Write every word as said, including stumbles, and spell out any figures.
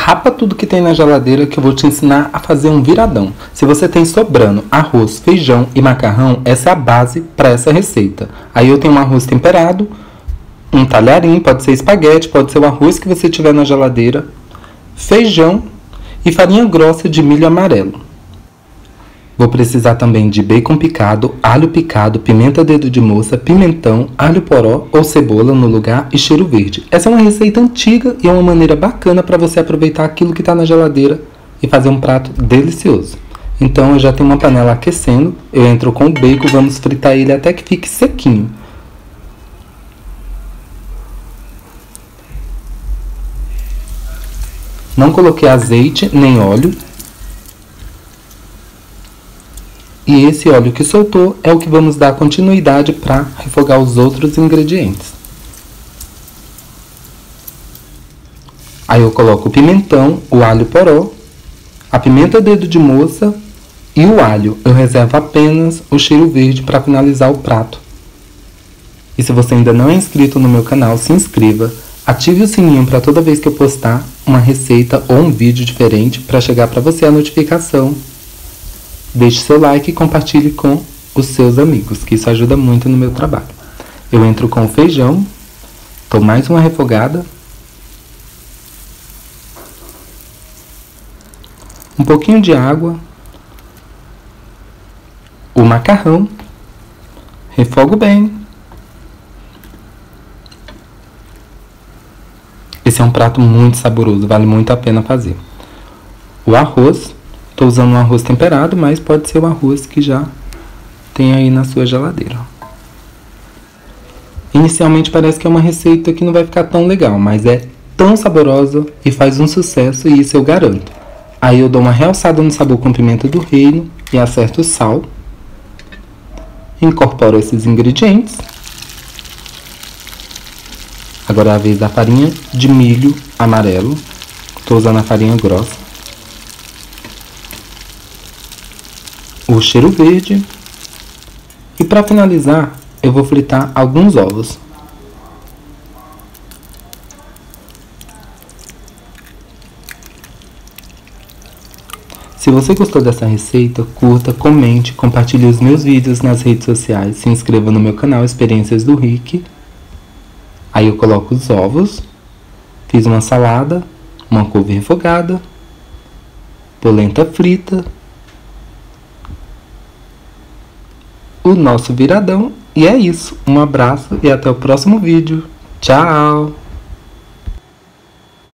Rapa tudo que tem na geladeira que eu vou te ensinar a fazer um viradão. Se você tem sobrando arroz, feijão e macarrão, essa é a base para essa receita. Aí eu tenho um arroz temperado, um talharim, pode ser espaguete, pode ser o arroz que você tiver na geladeira, feijão e farinha grossa de milho amarelo. Vou precisar também de bacon picado, alho picado, pimenta dedo de moça, pimentão, alho poró ou cebola no lugar e cheiro verde. Essa é uma receita antiga e é uma maneira bacana para você aproveitar aquilo que está na geladeira e fazer um prato delicioso. Então eu já tenho uma panela aquecendo, eu entro com o bacon, vamos fritar ele até que fique sequinho. Não coloquei azeite nem óleo. E esse óleo que soltou é o que vamos dar continuidade para refogar os outros ingredientes. Aí eu coloco o pimentão, o alho poró, a pimenta dedo de moça e o alho. Eu reservo apenas o cheiro verde para finalizar o prato. E se você ainda não é inscrito no meu canal, se inscreva, ative o sininho para toda vez que eu postar uma receita ou um vídeo diferente para chegar para você a notificação. Deixe seu like e compartilhe com os seus amigos, que isso ajuda muito no meu trabalho. Eu entro com o feijão, dou mais uma refogada, um pouquinho de água, o macarrão, refogo bem. Esse é um prato muito saboroso, vale muito a pena fazer. O arroz. Estou usando um arroz temperado, mas pode ser o arroz que já tem aí na sua geladeira. Inicialmente parece que é uma receita que não vai ficar tão legal, mas é tão saborosa e faz um sucesso, e isso eu garanto. Aí eu dou uma realçada no sabor com pimenta do reino e acerto o sal. Incorporo esses ingredientes. Agora é a vez da farinha de milho amarelo. Estou usando a farinha grossa. O cheiro verde. E para finalizar, eu vou fritar alguns ovos. Se você gostou dessa receita, curta, comente, compartilhe os meus vídeos nas redes sociais, se inscreva no meu canal Experiências do Rick. Aí eu coloco os ovos, fiz uma salada, uma couve refogada, polenta frita, o nosso viradão, e é isso. Um abraço e até o próximo vídeo. Tchau!